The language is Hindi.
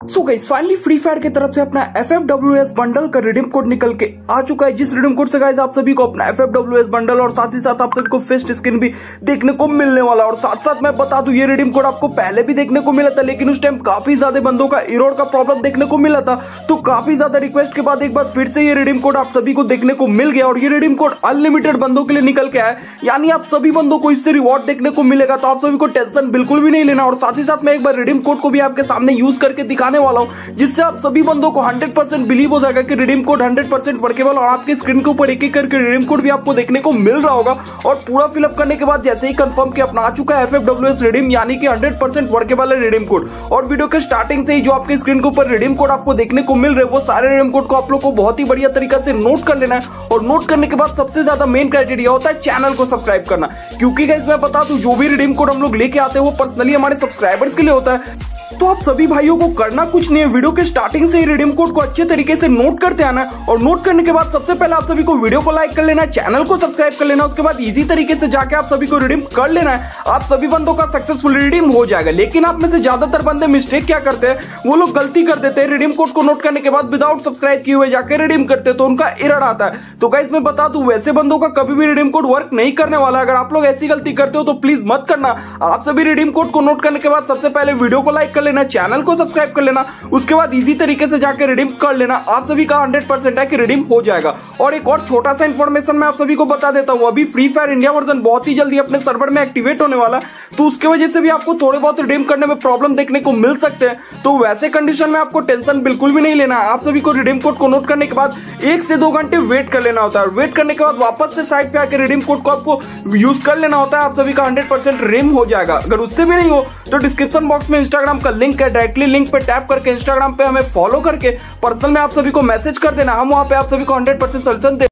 सो गाइस फाइनली फ्री फायर की तरफ से अपना FFWS बंडल का रिडीम कोड निकल के आ चुका है, जिस रिडीम कोड से गाइस आप सभी को अपना FFWS बंडल और साथ ही साथ आप सभी को फेस्ट स्किन भी देखने को मिलने वाला है। और साथ साथ मैं बता दूं ये रिडीम कोड आपको पहले भी देखने को मिला था, लेकिन उस टाइम काफी ज्यादा बंदों का एरर का प्रॉब्लम देखने को मिला था। तो काफी ज्यादा रिक्वेस्ट के बाद एक बार फिर से ये रिडीम कोड आप सभी को देखने को मिल गया और ये रिडीम कोड अनलिमिटेड बंदों के लिए निकल के आया, यानी आप सभी बंदों को इससे रिवॉर्ड देखने को मिलेगा। तो आप सभी को टेंशन बिल्कुल भी नहीं लेना। और साथ ही साथ मैं एक बार रिडीम कोड को भी आपके सामने यूज करके दिखाने वाला हूं, जिससे आप सभी बंदों को 100% बिलीव हो जाएगा कि रिडीम कोड 100% वर्केबल और आपके स्क्रीन के ऊपर एक एक करके रिडीम कोड भी आपको देखने को मिल रहा होगा। और पूरा फिलअप करने के बाद जैसे ही कंफर्म कि अपना आ चुका है FFWS रिडीम, यानी कि 100% वर्केबल है रिडीम कोड। और वीडियो के स्टार्टिंग से ही जो आपके स्क्रीन के ऊपर रिडीम कोड आपको देखने को मिल रहे हैं, वो सारे रिडीम कोड को आप लोग को बहुत ही बढ़िया तरीका से नोट कर लेना है। और नोट करने के बाद सबसे ज्यादा मेन क्राइटेरिया होता है चैनल को सब्सक्राइब करना, क्योंकि गाइस मैं बता दूं जो भी रिडीम कोड हम लोग लेके आते हैं वो पर्सनली हमारे सब्सक्राइबर्स के लिए होता है। तो आप सभी भाइयों को करना कुछ नहीं है, वीडियो के स्टार्टिंग से ही रिडीम कोड को अच्छे तरीके से नोट करते आना है। और नोट करने के बाद सबसे पहले आप सभी को वीडियो को लाइक कर लेना है, चैनल को सब्सक्राइब कर लेना है। उसके बाद इजी तरीके से जाके आप सभी को रिडीम कर लेना है। आप सभी बंदों का सक्सेसफुल रिडीम हो जाएगा। लेकिन आप में से ज्यादातर बंदे मिस्टेक क्या करते हैं, वो लोग गलती कर देते हैं, रिडीम कोड को नोट करने के बाद विदाउट सब्सक्राइब किए हुए जाके रिडीम करते हैं, तो उनका एरर आता है। तो गाइस मैं बता दूं वैसे बंदों का कभी भी रिडीम कोड वर्क नहीं करने वाला। अगर आप लोग ऐसी गलती करते हो तो प्लीज मत करना। आप सभी रिडीम कोड को नोट करने के बाद सबसे पहले वीडियो को लाइक कर लेना, चैनल को सब्सक्राइब कर लेना, उसके बाद इजी तरीके से जाकर रिडीम कर लेना। आप सभी का 100% है कि रिडीम हो जाएगा। और एक और छोटा सा इंफॉर्मेशन मैं आप सभी को बता देता हूं, अभी फ्री फायर इंडिया वर्जन बहुत ही जल्दी अपने सर्वर में एक्टिवेट होने वाला है, तो उसकी वजह से भी आपको थोड़े बहुत रिडीम करने में प्रॉब्लम देखने को मिल सकते हैं। तो वैसे कंडीशन में आपको टेंशन बिल्कुल भी नहीं लेना है। आप सभी को रिडीम कोड को नोट करने के बाद 1 से 2 घंटे वेट कर लेना होता है। वेट करने के बाद वापस से साइट पे आकर रिडीम कोड को आपको यूज कर लेना होता है। आप सभी का 100% रिडीम हो जाएगा। अगर उससे भी नहीं हो तो डिस्क्रिप्शन बॉक्स में इंस्टाग्राम का लिंक है, डायरेक्टली लिंक पे टैप करके इंस्टाग्राम पे हमें फॉलो करके पर्सनल में आप सभी को मैसेज कर देना। हम वहां पे आप सभी को 100% सॉल्यूशन